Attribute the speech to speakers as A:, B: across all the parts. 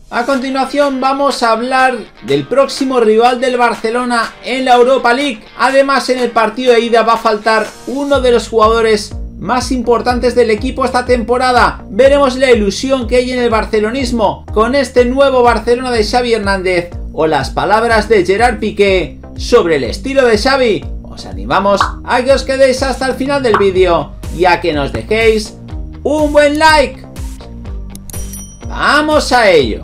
A: A continuación vamos a hablar del próximo rival del Barcelona en la Europa League. Además, en el partido de ida va a faltar uno de los jugadores más importantes del equipo esta temporada. Veremos la ilusión que hay en el barcelonismo con este nuevo Barcelona de Xavi Hernández o las palabras de Gerard Piqué sobre el estilo de Xavi. Os animamos a que os quedéis hasta el final del vídeo y a que nos dejéis un buen like. ¡Vamos a ello!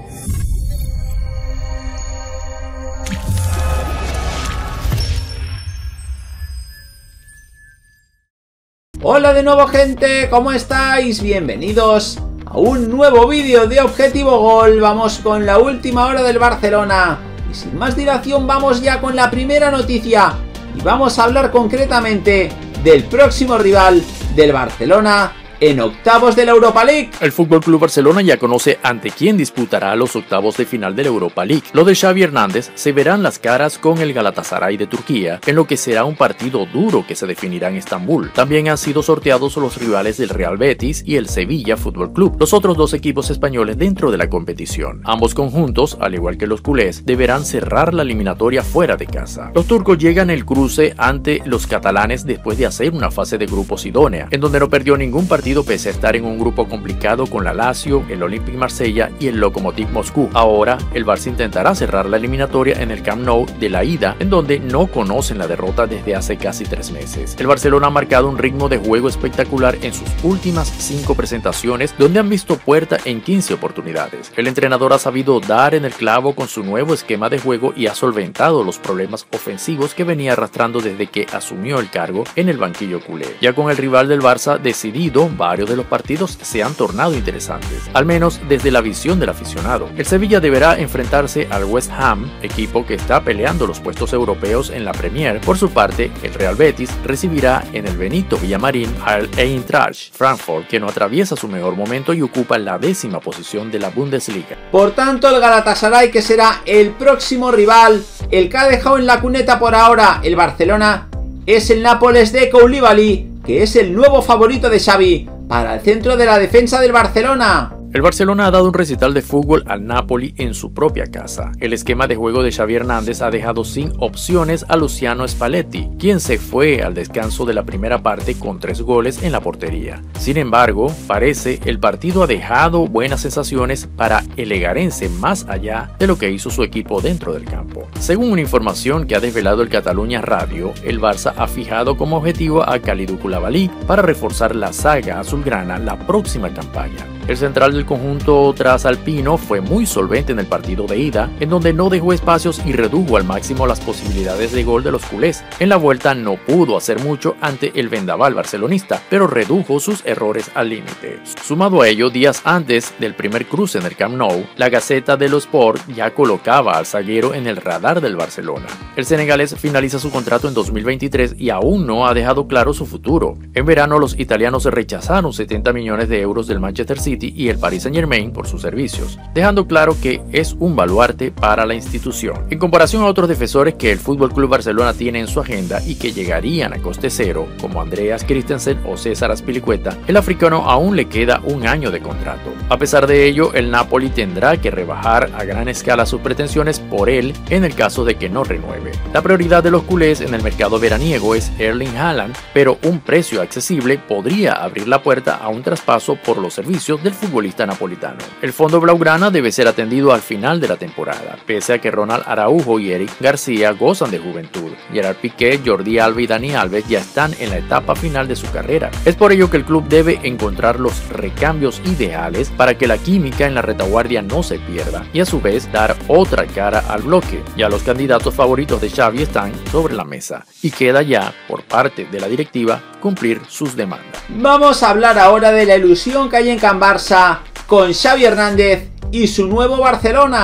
A: Hola de nuevo, gente, ¿cómo estáis? Bienvenidos a un nuevo vídeo de Objetivo Gol. Vamos con la última hora del Barcelona y sin más dilación vamos ya con la primera noticia y vamos a hablar concretamente del próximo rival del Barcelona en octavos de la Europa League.
B: El FC Barcelona ya conoce ante quién disputará los octavos de final de la Europa League. Los de Xavi Hernández se verán las caras con el Galatasaray de Turquía, en lo que será un partido duro que se definirá en Estambul. También han sido sorteados los rivales del Real Betis y el Sevilla Fútbol Club, los otros dos equipos españoles dentro de la competición. Ambos conjuntos, al igual que los culés, deberán cerrar la eliminatoria fuera de casa. Los turcos llegan el cruce ante los catalanes después de hacer una fase de grupos idónea, en donde no perdió ningún partido pese a estar en un grupo complicado con la Lazio, el Olympique Marsella y el Lokomotiv Moscú. Ahora, el Barça intentará cerrar la eliminatoria en el Camp Nou de la ida, en donde no conocen la derrota desde hace casi 3 meses. El Barcelona ha marcado un ritmo de juego espectacular en sus últimas 5 presentaciones, donde han visto puerta en 15 oportunidades. El entrenador ha sabido dar en el clavo con su nuevo esquema de juego y ha solventado los problemas ofensivos que venía arrastrando desde que asumió el cargo en el banquillo culé. Ya con el rival del Barça decidido, varios de los partidos se han tornado interesantes, al menos desde la visión del aficionado. El Sevilla deberá enfrentarse al West Ham, equipo que está peleando los puestos europeos en la Premier. Por su parte, el Real Betis recibirá en el Benito Villamarín al Eintracht Frankfurt, que no atraviesa su mejor momento y ocupa la 10ª posición de la Bundesliga.
A: Por tanto, el Galatasaray, que será el próximo rival, el que ha dejado en la cuneta por ahora el Barcelona, es el Nápoles de Koulibaly, que es el nuevo favorito de Xavi para el centro de la defensa del Barcelona.
B: El Barcelona ha dado un recital de fútbol al Napoli en su propia casa. El esquema de juego de Xavi Hernández ha dejado sin opciones a Luciano Spalletti, quien se fue al descanso de la primera parte con 3 goles en la portería. Sin embargo, parece el partido ha dejado buenas sensaciones para el egarense más allá de lo que hizo su equipo dentro del campo. Según una información que ha desvelado el Catalunya Radio, el Barça ha fijado como objetivo a Kalidou Koulibaly para reforzar la saga azulgrana la próxima campaña. El central del conjunto trasalpino fue muy solvente en el partido de ida, en donde no dejó espacios y redujo al máximo las posibilidades de gol de los culés. En la vuelta no pudo hacer mucho ante el vendaval barcelonista, pero redujo sus errores al límite. Sumado a ello, días antes del primer cruce en el Camp Nou, la Gaceta dello Sport ya colocaba al zaguero en el radar del Barcelona. El senegalés finaliza su contrato en 2023 y aún no ha dejado claro su futuro. En verano, los italianos rechazaron 70 millones de euros del Manchester City y el Paris Saint-Germain por sus servicios, dejando claro que es un baluarte para la institución. En comparación a otros defensores que el FC Barcelona tiene en su agenda y que llegarían a coste cero, como Andreas Christensen o César Azpilicueta, el africano aún le queda 1 año de contrato. A pesar de ello, el Napoli tendrá que rebajar a gran escala sus pretensiones por él en el caso de que no renueve. La prioridad de los culés en el mercado veraniego es Erling Haaland, pero un precio accesible podría abrir la puerta a un traspaso por los servicios del futbolista napolitano. El fondo blaugrana debe ser atendido al final de la temporada, pese a que Ronald Araujo y Eric García gozan de juventud. Gerard Piqué, Jordi Alba y Dani Alves ya están en la etapa final de su carrera. Es por ello que el club debe encontrar los recambios ideales para que la química en la retaguardia no se pierda y a su vez dar otra cara al bloque. Ya los candidatos favoritos de Xavi están sobre la mesa y queda ya por parte de la directiva cumplir sus demandas.
A: Vamos a hablar ahora de la ilusión que hay en Can Barça con Xavi Hernández y su nuevo Barcelona.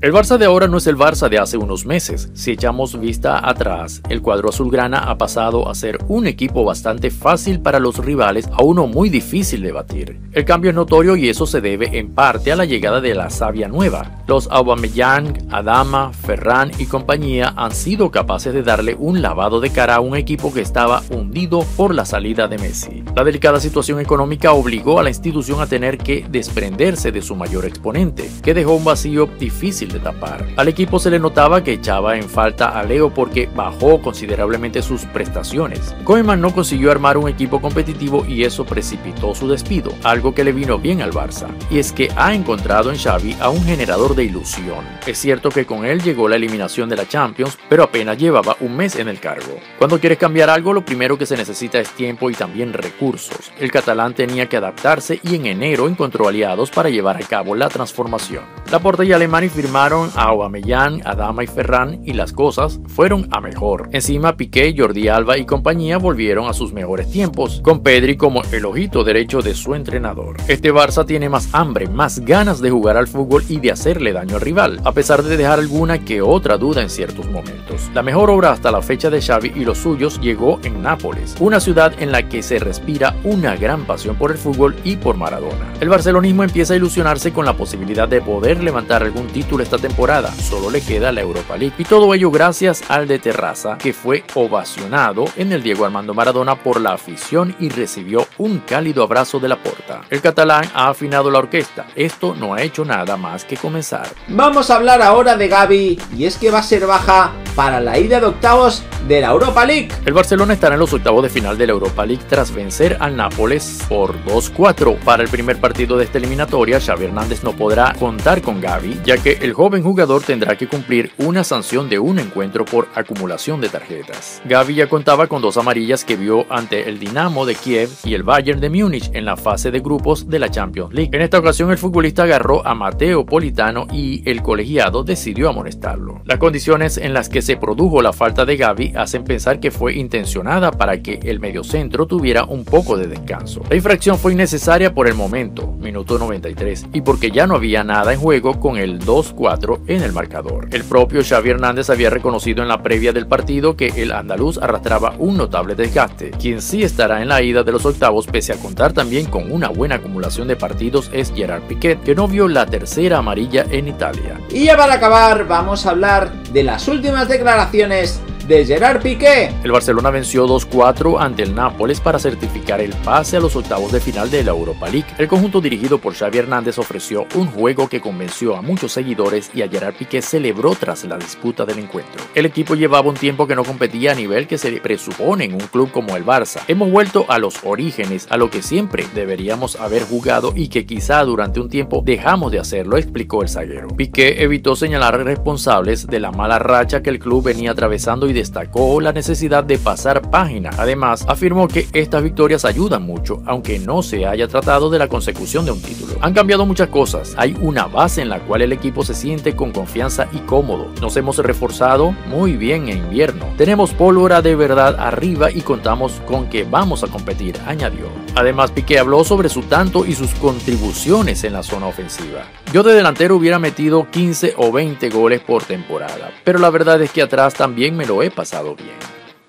B: El Barça de ahora no es el Barça de hace unos meses. Si echamos vista atrás, el cuadro azulgrana ha pasado a ser un equipo bastante fácil para los rivales a uno muy difícil de batir. El cambio es notorio y eso se debe en parte a la llegada de la savia nueva. Los Aubameyang, Adama, Ferran y compañía han sido capaces de darle un lavado de cara a un equipo que estaba hundido por la salida de Messi. La delicada situación económica obligó a la institución a tener que desprenderse de su mayor exponente, que dejó un vacío difícil de tapar. Al equipo se le notaba que echaba en falta a Leo porque bajó considerablemente sus prestaciones. Koeman no consiguió armar un equipo competitivo y eso precipitó su despido, algo que le vino bien al Barça, y es que ha encontrado en Xavi a un generador de ilusión. Es cierto que con él llegó la eliminación de la Champions, pero apenas llevaba un mes en el cargo. Cuando quieres cambiar algo, lo primero que se necesita es tiempo y también recursos. El catalán tenía que adaptarse y en enero encontró aliados para llevar a cabo la transformación. Laporta y Alemany firmaron a Aubameyang, Adama y Ferran y las cosas fueron a mejor. Encima Piqué, Jordi Alba y compañía volvieron a sus mejores tiempos, con Pedri como el ojito derecho de su entrenador. Este Barça tiene más hambre, más ganas de jugar al fútbol y de hacerle daño al rival, a pesar de dejar alguna que otra duda en ciertos momentos. La mejor obra hasta la fecha de Xavi y los suyos llegó en Nápoles, una ciudad en la que se respira una gran pasión por el fútbol y por Maradona. El barcelonismo empieza a ilusionarse con la posibilidad de poder levantar algún título esta temporada, solo le queda la Europa League, y todo ello gracias al de Terraza, que fue ovacionado en el Diego Armando Maradona por la afición y recibió un cálido abrazo de Laporta. El catalán ha afinado la orquesta, esto no ha hecho nada más que comenzar.
A: Vamos a hablar ahora de Gavi, y es que va a ser baja para la ida de octavos de la Europa League.
B: El Barcelona estará en los octavos de final de la Europa League tras vencer al Nápoles por 2-4. Para el primer partido de esta eliminatoria, Xavi Hernández no podrá contar con Gavi, ya que el joven jugador tendrá que cumplir una sanción de un encuentro por acumulación de tarjetas. Gavi ya contaba con 2 amarillas que vio ante el Dinamo de Kiev y el Bayern de Múnich en la fase de grupos de la Champions League. En esta ocasión el futbolista agarró a Matteo Politano y el colegiado decidió amonestarlo. Las condiciones en las que se produjo la falta de Gavi hacen pensar que fue intencionada para que el mediocentro tuviera un poco de descanso. La infracción fue innecesaria por el momento, minuto 93, y porque ya no había nada en juego con el 2-4 en el marcador. El propio Xavi Hernández había reconocido en la previa del partido que el andaluz arrastraba un notable desgaste. Quien sí estará en la ida de los octavos, pese a contar también con una buena acumulación de partidos, es Gerard Piqué, que no vio la tercera amarilla en Italia.
A: Y ya para acabar, vamos a hablar de las últimas declaraciones de Gerard Piqué.
B: El Barcelona venció 2-4 ante el Nápoles para certificar el pase a los octavos de final de la Europa League. El conjunto dirigido por Xavi Hernández ofreció un juego que convenció a muchos seguidores y a Gerard Piqué celebró tras la disputa del encuentro. El equipo llevaba un tiempo que no competía a nivel que se presupone en un club como el Barça. Hemos vuelto a los orígenes, a lo que siempre deberíamos haber jugado y que quizá durante un tiempo dejamos de hacerlo, explicó el zaguero. Piqué evitó señalar responsables de la mala racha que el club venía atravesando y destacó la necesidad de pasar página. Además, afirmó que estas victorias ayudan mucho, aunque no se haya tratado de la consecución de un título. Han cambiado muchas cosas, hay una base en la cual el equipo se siente con confianza y cómodo. Nos hemos reforzado muy bien en invierno. Tenemos pólvora de verdad arriba y contamos con que vamos a competir, añadió. Además, Piqué habló sobre su tanto y sus contribuciones en la zona ofensiva. Yo de delantero hubiera metido 15 o 20 goles por temporada, pero la verdad es que atrás también me lo he pasado bien.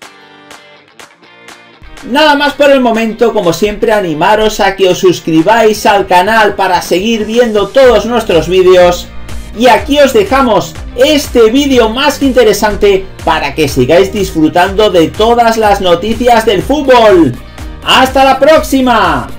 A: Nada más por el momento, como siempre animaros a que os suscribáis al canal para seguir viendo todos nuestros vídeos. Y aquí os dejamos este vídeo más que interesante para que sigáis disfrutando de todas las noticias del fútbol. ¡Hasta la próxima!